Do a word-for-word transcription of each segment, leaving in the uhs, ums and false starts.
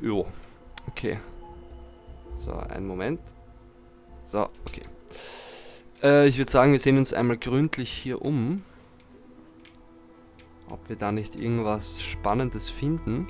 Jo, okay. So, einen Moment. So, okay. Äh, ich würde sagen, wir sehen uns einmal gründlich hier um. Ob wir da nicht irgendwas Spannendes finden.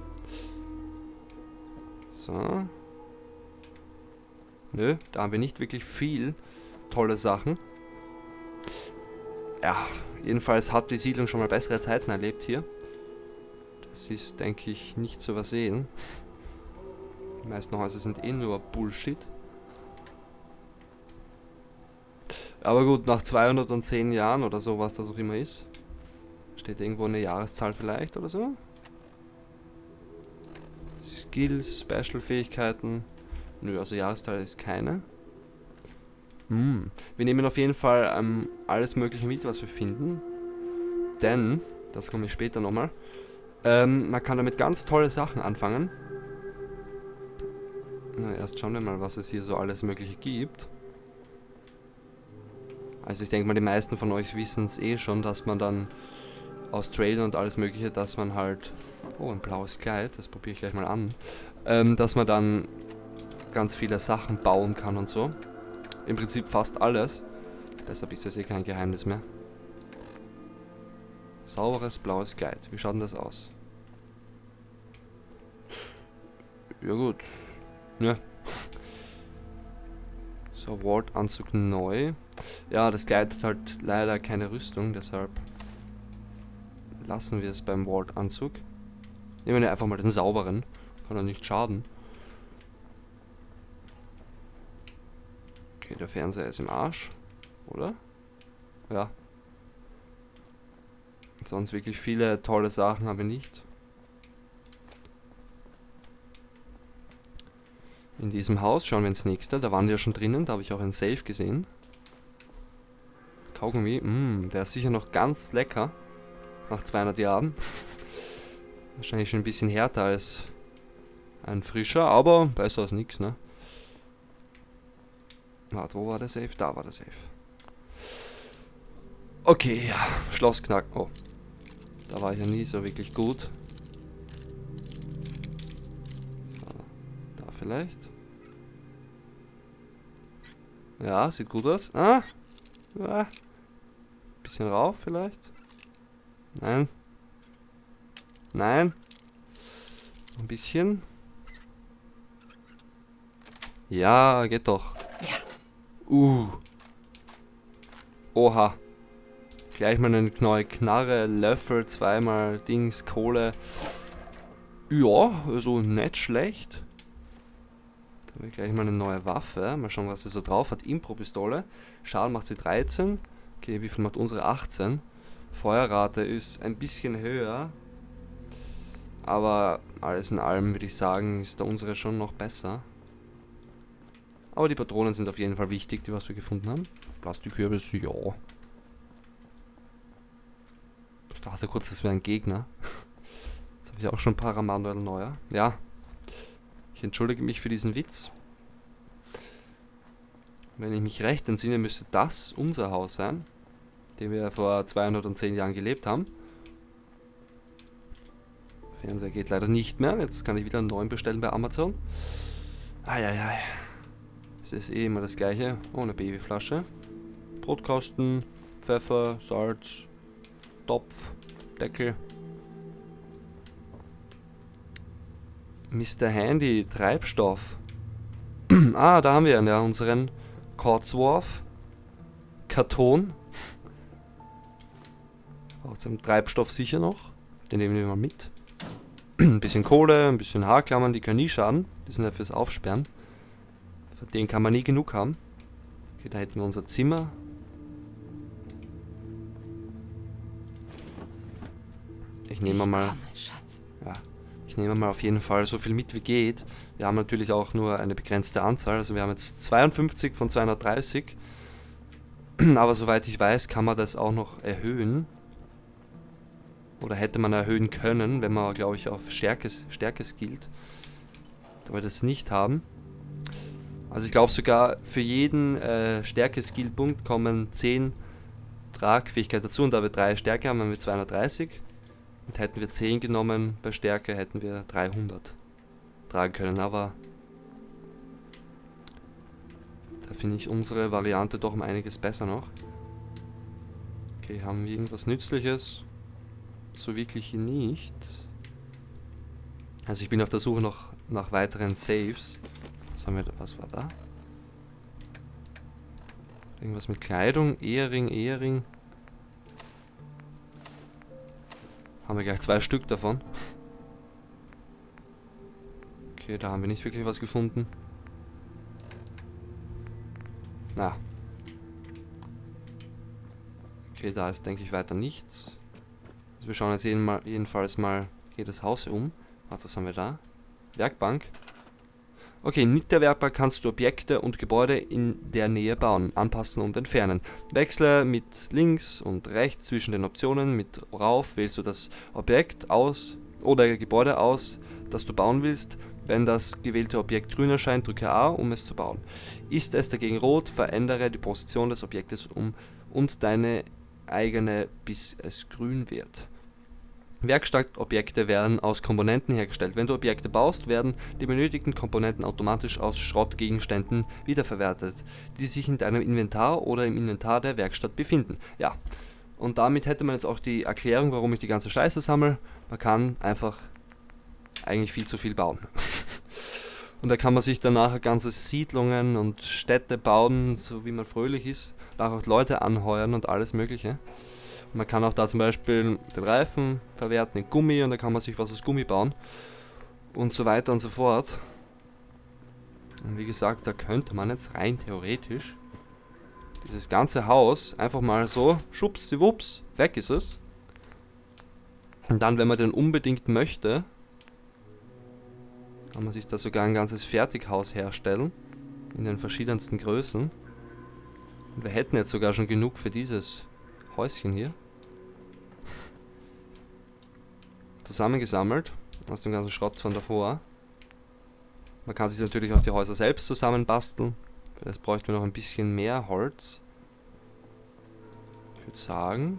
So. Nö, da haben wir nicht wirklich viel tolle Sachen. Ja, jedenfalls hat die Siedlung schon mal bessere Zeiten erlebt hier. Das ist, denke ich, nicht zu übersehen. Die meisten Häuser sind eh nur Bullshit. Aber gut, nach zweihundertzehn Jahren oder so, was das auch immer ist, steht irgendwo eine Jahreszahl vielleicht oder so. Skills, Special-Fähigkeiten. Nö, also Jahreszahl ist keine. Hm. Wir nehmen auf jeden Fall ähm, alles mögliche mit, was wir finden. Denn, das komme ich später nochmal, ähm, man kann damit ganz tolle Sachen anfangen. Na, erst schauen wir mal, was es hier so alles mögliche gibt. Also ich denke mal, die meisten von euch wissen es eh schon, dass man dann aus Trailern und alles mögliche, dass man halt... Oh, ein blaues Kleid, das probiere ich gleich mal an. Ähm, dass man dann ganz viele Sachen bauen kann und so. Im Prinzip fast alles. Deshalb ist das eh kein Geheimnis mehr. Sauberes blaues Kleid. Wie schaut denn das aus? Ja gut. Ne. So, Ward-Anzug neu. Ja, das Kleid hat halt leider keine Rüstung, deshalb lassen wir es beim Ward-Anzug. Nehmen wir einfach mal den sauberen. Kann er nicht schaden. Okay, der Fernseher ist im Arsch. Oder? Ja. Sonst wirklich viele tolle Sachen haben wir nicht. In diesem Haus schauen wir ins nächste. Da waren wir schon drinnen. Da habe ich auch einen Safe gesehen. Kaugummi. Mh, der ist sicher noch ganz lecker. Nach zweihundert Jahren. Wahrscheinlich schon ein bisschen härter als ein frischer, aber besser als nichts, ne? Warte, wo war der Safe? Da war der Safe. Okay, ja. Schloss knacken. Oh. Da war ich ja nie so wirklich gut. So, da vielleicht. Ja, sieht gut aus. Ah. Ah. Bisschen rauf vielleicht. Nein. Nein. Noch ein bisschen. Ja, geht doch. Uh. Oha. Gleich mal eine neue Knarre, Löffel, zweimal Dings, Kohle. Ja, also nicht schlecht. Da habe ich gleich mal eine neue Waffe. Mal schauen, was sie so drauf hat. Impro-Pistole. Schaden macht sie dreizehn. Okay, wie viel macht unsere? achtzehn. Feuerrate ist ein bisschen höher. Aber alles in allem würde ich sagen, ist da unsere schon noch besser. Aber die Patronen sind auf jeden Fall wichtig, die was wir gefunden haben. Plastikkürbis, ja. Ich dachte kurz, das wäre ein Gegner. Jetzt habe ich auch schon Paramanuel neuer. Ja. Ich entschuldige mich für diesen Witz. Wenn ich mich recht entsinne, müsste das unser Haus sein, in dem wir vor zweihundertzehn Jahren gelebt haben. Fernseher geht leider nicht mehr. Jetzt kann ich wieder einen neuen bestellen bei Amazon. Eieiei. Es ist eh immer das gleiche. Oh, eine Babyflasche. Brotkasten, Pfeffer, Salz, Topf, Deckel. Mister Handy, Treibstoff. Ah, da haben wir ja unseren Cotsworth. Karton. Außerdem Treibstoff sicher noch. Den nehmen wir mal mit. Ein bisschen Kohle, ein bisschen Haarklammern, die können nie schaden. Die sind ja fürs Aufsperren. Von denen kann man nie genug haben. Okay, da hätten wir unser Zimmer. Ich nehme mal. Ja, ich nehme mal auf jeden Fall so viel mit wie geht. Wir haben natürlich auch nur eine begrenzte Anzahl. Also wir haben jetzt zweiundfünfzig von zweihundertdreißig. Aber soweit ich weiß, kann man das auch noch erhöhen. Oder hätte man erhöhen können, wenn man, glaube ich, auf Stärke, Stärke skillt. Da wir das nicht haben. Also ich glaube sogar für jeden äh, Stärke-Skill-Punkt kommen zehn Tragfähigkeit dazu. Und da wir drei Stärke haben, haben wir zweihundertdreißig. Und hätten wir zehn genommen bei Stärke, hätten wir dreihundert vertragen können, aber da finde ich unsere Variante doch um einiges besser noch. Okay, haben wir irgendwas Nützliches? So wirklich nicht. Also ich bin auf der Suche noch nach weiteren Saves. Was haben wir da? Was war da? Irgendwas mit Kleidung, Ehering, Ehering. Haben wir gleich zwei Stück davon. Okay, da haben wir nicht wirklich was gefunden. Na. Okay, da ist, denke ich, weiter nichts. Also wir schauen jetzt jeden mal, jedenfalls mal jedes Haus um. Was haben wir da? Werkbank. Okay, mit der Werkbank kannst du Objekte und Gebäude in der Nähe bauen, anpassen und entfernen. Wechsle mit links und rechts zwischen den Optionen. Mit rauf wählst du das Objekt aus oder Gebäude aus, das du bauen willst. Wenn das gewählte Objekt grün erscheint, drücke A, um es zu bauen. Ist es dagegen rot, verändere die Position des Objektes um und deine eigene, bis es grün wird. Werkstattobjekte werden aus Komponenten hergestellt. Wenn du Objekte baust, werden die benötigten Komponenten automatisch aus Schrottgegenständen wiederverwertet, die sich in deinem Inventar oder im Inventar der Werkstatt befinden. Ja, und damit hätte man jetzt auch die Erklärung, warum ich die ganze Scheiße sammle. Man kann einfach eigentlich viel zu viel bauen. Und da kann man sich dann nachher ganze Siedlungen und Städte bauen, so wie man fröhlich ist, nachher auch Leute anheuern und alles mögliche. Man kann auch da zum Beispiel den Reifen verwerten in Gummi und da kann man sich was aus Gummi bauen und so weiter und so fort. Und wie gesagt, da könnte man jetzt rein theoretisch dieses ganze Haus einfach mal so, schubsdiwups, weg ist es. Und dann, wenn man den unbedingt möchte, kann man sich da sogar ein ganzes Fertighaus herstellen, in den verschiedensten Größen. Und wir hätten jetzt sogar schon genug für dieses Häuschen hier. Zusammengesammelt, aus dem ganzen Schrott von davor. Man kann sich natürlich auch die Häuser selbst zusammenbasteln. Für das bräuchten wir noch ein bisschen mehr Holz. Ich würde sagen,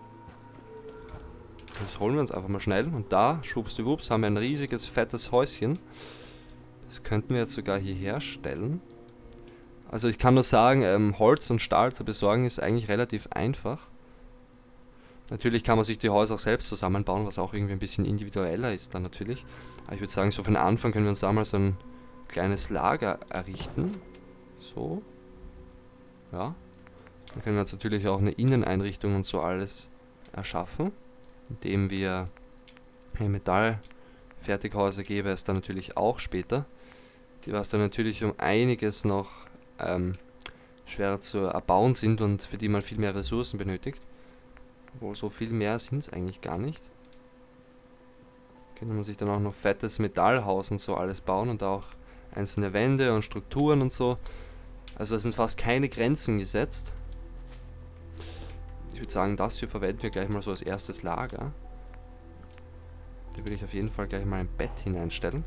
das holen wir uns einfach mal schnell. Und da, schwuppsdiwupps, haben wir ein riesiges, fettes Häuschen. Das könnten wir jetzt sogar hier herstellen. Also ich kann nur sagen, ähm, Holz und Stahl zu besorgen ist eigentlich relativ einfach. Natürlich kann man sich die Häuser auch selbst zusammenbauen, was auch irgendwie ein bisschen individueller ist dann natürlich. Aber ich würde sagen, so für den Anfang können wir uns da mal so ein kleines Lager errichten. So. Ja. Dann können wir uns natürlich auch eine Inneneinrichtung und so alles erschaffen. Indem wir Metallfertighäuser gäbe es dann natürlich auch später. Die was dann natürlich um einiges noch ähm, schwerer zu erbauen sind und für die man viel mehr Ressourcen benötigt. Wo so viel mehr sind es eigentlich gar nicht. Könnte man sich dann auch noch fettes Metallhaus und so alles bauen und auch einzelne Wände und Strukturen und so. Also da sind fast keine Grenzen gesetzt. Ich würde sagen, das hier verwenden wir gleich mal so als erstes Lager. Da würde ich auf jeden Fall gleich mal ein Bett hineinstellen.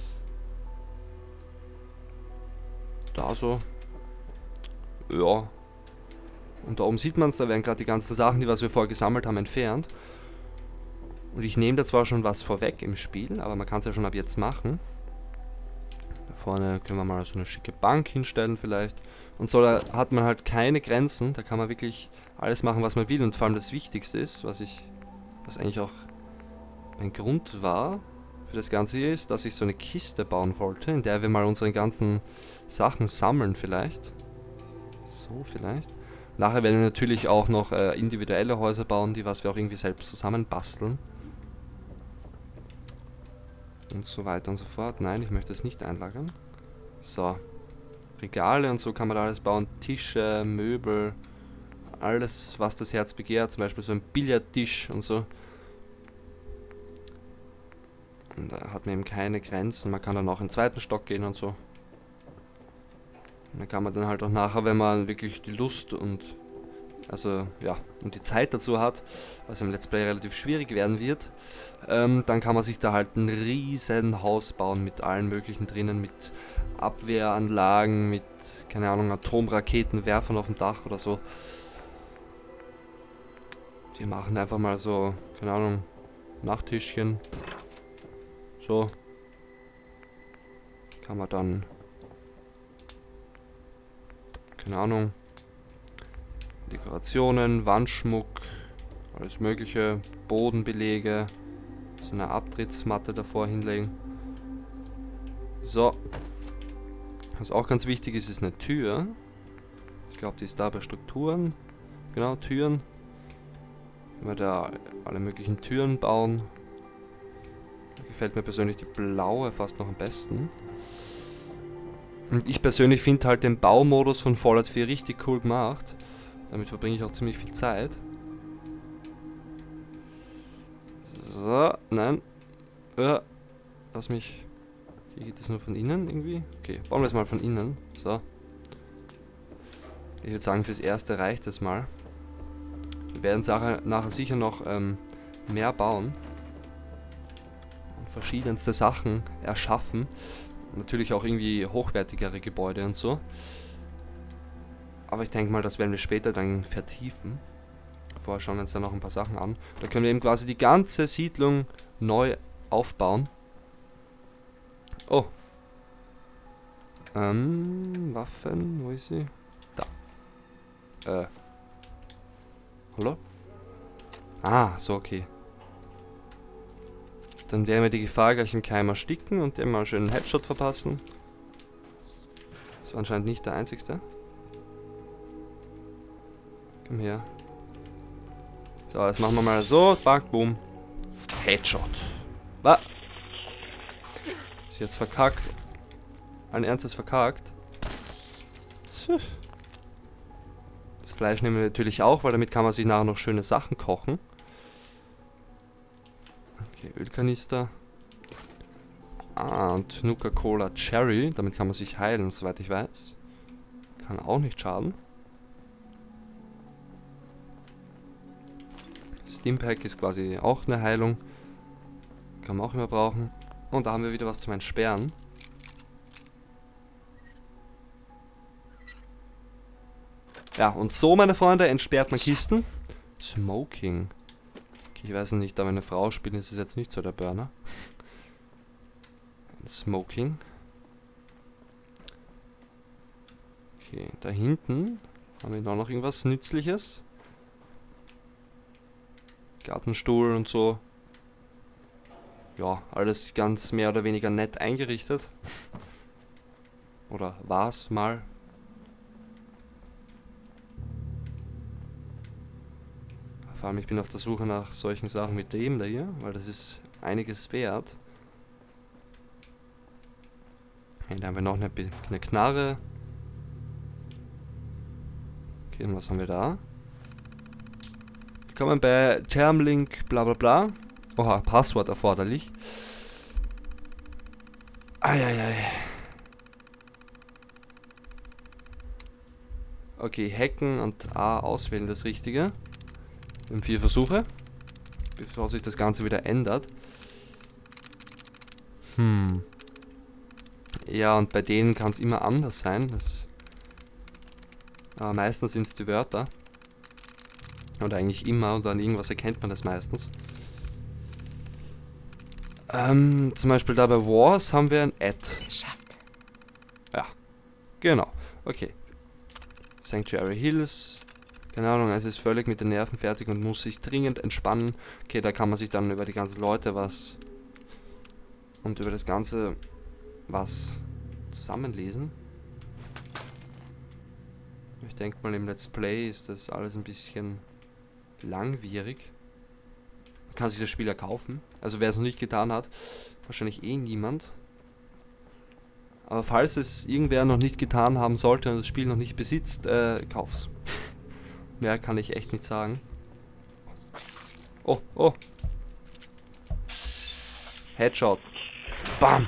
Da so. Ja. Und da oben sieht man es, da werden gerade die ganzen Sachen, die was wir vorher gesammelt haben, entfernt. Und ich nehme da zwar schon was vorweg im Spiel, aber man kann es ja schon ab jetzt machen. Da vorne können wir mal so eine schicke Bank hinstellen vielleicht. Und so, da hat man halt keine Grenzen, da kann man wirklich alles machen, was man will. Und vor allem das Wichtigste ist, was ich, was eigentlich auch mein Grund war für das Ganze hier ist, dass ich so eine Kiste bauen wollte, in der wir mal unsere ganzen Sachen sammeln vielleicht. So vielleicht. Nachher werden wir natürlich auch noch äh, individuelle Häuser bauen, die was wir auch irgendwie selbst zusammen basteln. Und so weiter und so fort. Nein, ich möchte es nicht einlagern. So. Regale und so kann man da alles bauen. Tische, Möbel, alles was das Herz begehrt. Zum Beispiel so ein Billardtisch und so. Und da hat man eben keine Grenzen. Man kann dann auch in den zweiten Stock gehen und so. Und dann kann man dann halt auch nachher, wenn man wirklich die Lust und also ja und die Zeit dazu hat, was im Let's Play relativ schwierig werden wird, ähm, dann kann man sich da halt ein riesen Haus bauen mit allen möglichen drinnen, mit Abwehranlagen, mit, keine Ahnung, Atomraketenwerfern auf dem Dach oder so. Wir machen einfach mal so, keine Ahnung, Nachttischchen. So. Kann man dann, keine Ahnung, Dekorationen, Wandschmuck, alles mögliche, Bodenbelege, so eine Abtrittsmatte davor hinlegen. So. Was auch ganz wichtig ist, ist eine Tür. Ich glaube, die ist da bei Strukturen. Genau, Türen. Wenn wir da alle möglichen Türen bauen. Da gefällt mir persönlich die blaue fast noch am besten. Und ich persönlich finde halt den Baumodus von Fallout vier richtig cool gemacht. Damit verbringe ich auch ziemlich viel Zeit. So, nein. Ja, lass mich... Hier geht das nur von innen irgendwie? Okay, bauen wir es mal von innen. So. Ich würde sagen, fürs Erste reicht es mal. Wir werden Sache, nachher sicher noch ähm, mehr bauen. Und verschiedenste Sachen erschaffen. Natürlich auch irgendwie hochwertigere Gebäude und so. Aber ich denke mal, das werden wir später dann vertiefen. Vorher schauen wir uns dann noch ein paar Sachen an. Da können wir eben quasi die ganze Siedlung neu aufbauen. Oh. Ähm, Waffen, wo ist sie? Da. Äh. Hallo? Ah, so, okay. Dann werden wir die Gefahr gleich im Keim ersticken und dem mal schön einen Headshot verpassen. Das war anscheinend nicht der einzigste. Komm her. So, das machen wir mal so. Bang, boom. Headshot. Was? Ist jetzt verkackt. Allen Ernstes verkackt. Das Fleisch nehmen wir natürlich auch, weil damit kann man sich nachher noch schöne Sachen kochen. Okay, Ölkanister. Ah, und Nuka-Cola Cherry. Damit kann man sich heilen, soweit ich weiß. Kann auch nicht schaden. Steampack ist quasi auch eine Heilung. Kann man auch immer brauchen. Und da haben wir wieder was zum Entsperren. Ja, und so, meine Freunde, entsperrt man Kisten. Smoking. Okay, ich weiß nicht, da meine Frau spielt, ist es jetzt nicht so der Burner. Smoking. Okay, da hinten haben wir noch irgendwas Nützliches. Gartenstuhl und so. Ja, alles ganz mehr oder weniger nett eingerichtet. Oder war's mal. Vor allem, ich bin auf der Suche nach solchen Sachen wie dem da hier, weil das ist einiges wert. Okay, da haben wir noch eine, eine Knarre. Okay, und was haben wir da? Willkommen bei Termlink, bla bla bla. Oha, Passwort erforderlich. Eieiei. Okay, hacken und A auswählen, das Richtige. Wir haben vier Versuche, bevor sich das Ganze wieder ändert. Hm. Ja, und bei denen kann es immer anders sein. Das aber meistens sind es die Wörter. Oder eigentlich immer, und an irgendwas erkennt man das meistens. Ähm, zum Beispiel da bei Wars haben wir ein Add. Ja, genau. Okay. Sanctuary Hills. Keine Ahnung, es ist völlig mit den Nerven fertig und muss sich dringend entspannen. Okay, da kann man sich dann über die ganzen Leute was und über das Ganze was zusammenlesen. Ich denke mal, im Let's Play ist das alles ein bisschen langwierig. Man kann sich das Spiel ja kaufen. Also wer es noch nicht getan hat, wahrscheinlich eh niemand. Aber falls es irgendwer noch nicht getan haben sollte und das Spiel noch nicht besitzt, äh, kauf's. Mehr kann ich echt nicht sagen. Oh, oh. Headshot. Bam.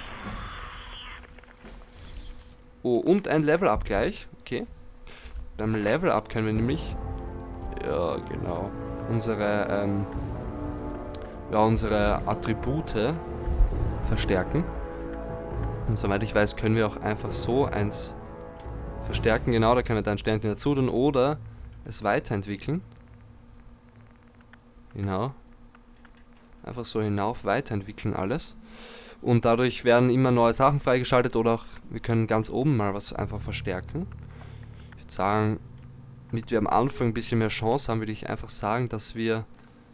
Oh, und ein Level-Up gleich. Okay. Beim Level-Up können wir nämlich... Ja, genau. Unsere, ähm... Ja, unsere Attribute verstärken. Und soweit ich weiß, können wir auch einfach so eins verstärken. Genau, da können wir dann ein Sternchen dazu tun oder es weiterentwickeln. Genau. Einfach so hinauf weiterentwickeln alles. Und dadurch werden immer neue Sachen freigeschaltet oder auch wir können ganz oben mal was einfach verstärken. Ich würde sagen, damit wir am Anfang ein bisschen mehr Chance haben, würde ich einfach sagen, dass wir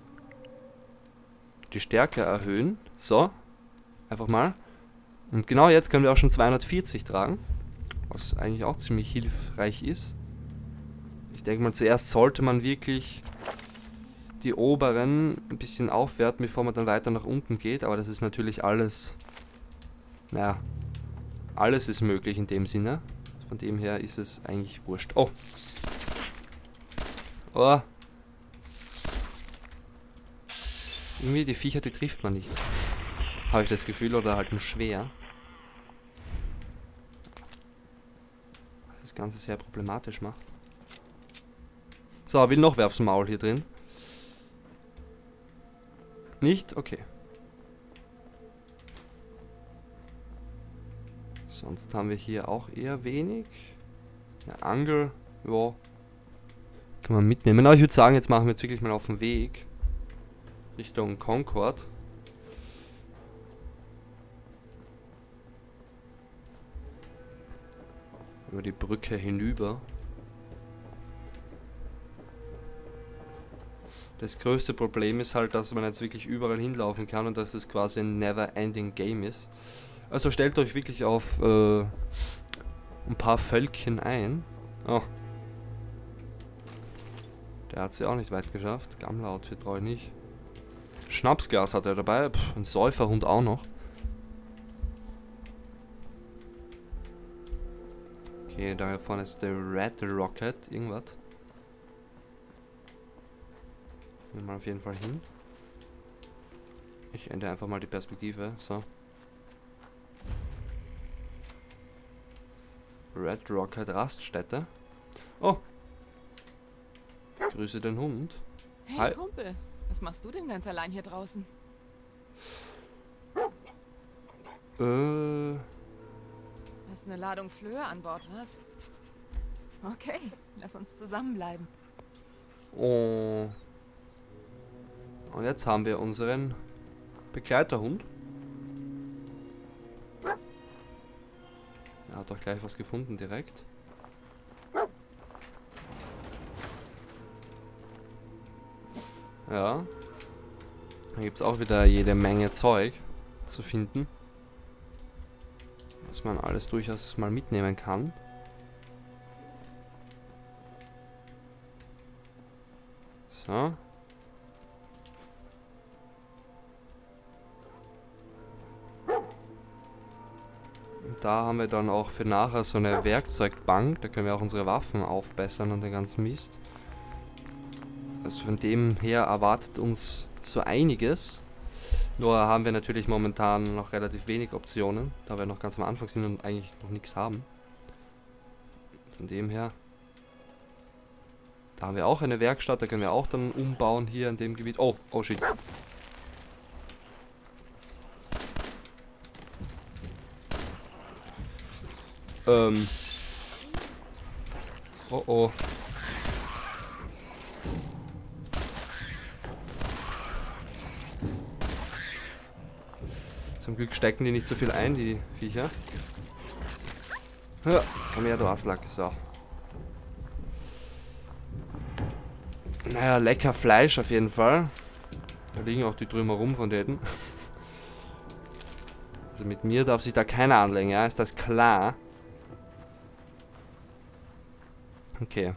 die Stärke erhöhen. So, einfach mal. Und genau jetzt können wir auch schon zweihundertvierzig tragen, was eigentlich auch ziemlich hilfreich ist. Ich denke mal, zuerst sollte man wirklich die oberen ein bisschen aufwerten, bevor man dann weiter nach unten geht. Aber das ist natürlich alles, naja, alles ist möglich in dem Sinne. Von dem her ist es eigentlich wurscht. Oh! Oh! Irgendwie die Viecher, die trifft man nicht. Habe ich das Gefühl, oder halt nur schwer. Was das Ganze sehr problematisch macht. So, will noch wer aufs Maul hier drin? Nicht? Okay. Sonst haben wir hier auch eher wenig. Eine Angel, ja. Kann man mitnehmen. Aber ich würde sagen, jetzt machen wir jetzt wirklich mal auf den Weg. Richtung Concord. Über die Brücke hinüber. Das größte Problem ist halt, dass man jetzt wirklich überall hinlaufen kann und dass es quasi ein never-ending Game ist. Also stellt euch wirklich auf äh, ein paar Völkchen ein. Oh. Der hat sie auch nicht weit geschafft. Gammler-Outfit brauche ich nicht. Schnapsgas hat er dabei. Pff, ein Säuferhund auch noch. Okay, da hier vorne ist der Red Rocket. Irgendwas. Gehen wir mal auf jeden Fall hin. Ich ändere einfach mal die Perspektive. So. Red Rocket Raststätte. Oh! Grüße den Hund. Hey Hi. Kumpel, was machst du denn ganz allein hier draußen? Äh. Hast eine Ladung Flöhe an Bord, was? Okay, lass uns zusammenbleiben. Oh. Und jetzt haben wir unseren Begleiterhund. Er hat doch gleich was gefunden direkt. Ja. Da gibt es auch wieder jede Menge Zeug zu finden. Was man alles durchaus mal mitnehmen kann. So. Und da haben wir dann auch für nachher so eine Werkzeugbank. Da können wir auch unsere Waffen aufbessern und den ganzen Mist. Also von dem her erwartet uns so einiges. Nur haben wir natürlich momentan noch relativ wenig Optionen, da wir noch ganz am Anfang sind und eigentlich noch nichts haben. Von dem her. Da haben wir auch eine Werkstatt, da können wir auch dann umbauen hier in dem Gebiet. Oh, oh shit. Ähm. Oh oh. Zum Glück stecken die nicht so viel ein, die Viecher. Ja, komm her, du Aslak. So. Naja, lecker Fleisch auf jeden Fall. Da liegen auch die drüben rum von denen. Also mit mir darf sich da keiner anlegen, ja? Ist das klar? Okay.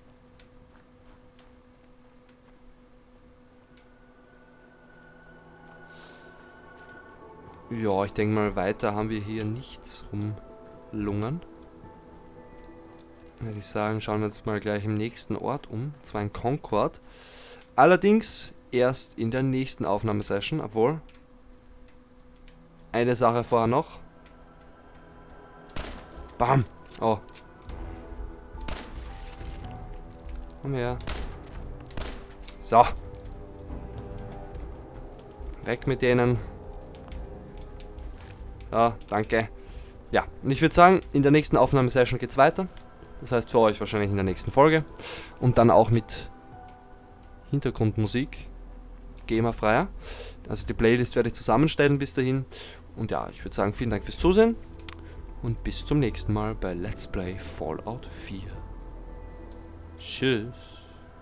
Ja, ich denke mal, weiter haben wir hier nichts rumlungern. Würde ich sagen, schauen wir uns mal gleich im nächsten Ort um. Und zwar in Concord. Allerdings erst in der nächsten Aufnahmesession, obwohl. Eine Sache vorher noch. Bam! Oh. Komm her. So. Weg mit denen. Ja, danke. Ja, und ich würde sagen, in der nächsten Aufnahmesession geht's weiter. Das heißt für euch wahrscheinlich in der nächsten Folge. Und dann auch mit Hintergrundmusik. GEMA-freier. Also die Playlist werde ich zusammenstellen bis dahin. Und ja, ich würde sagen, vielen Dank fürs Zusehen und bis zum nächsten Mal bei Let's Play Fallout vier. Tschüss.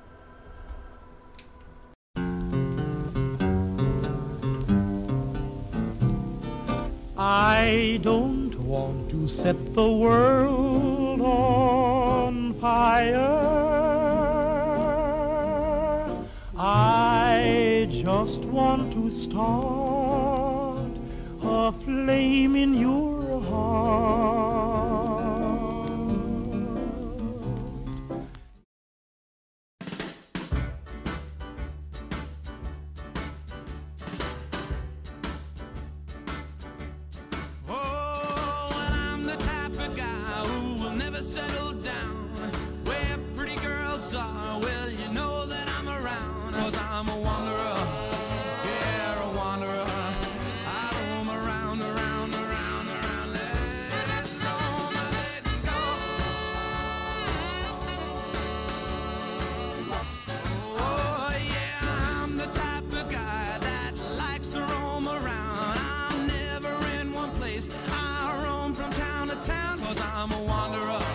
I don't want to set the world on fire. I just want to start a flame in your heart. Oh, and I'm the type of guy who will never settle down. Where pretty girls are, well, you know that I'm around. 'Cause I'm a wanderer, yeah, a wanderer. I roam around, around, around, around. Letting go, my letting go. Oh, yeah, I'm the type of guy that likes to roam around. I'm never in one place. I roam from town to town, 'cause I'm a wanderer.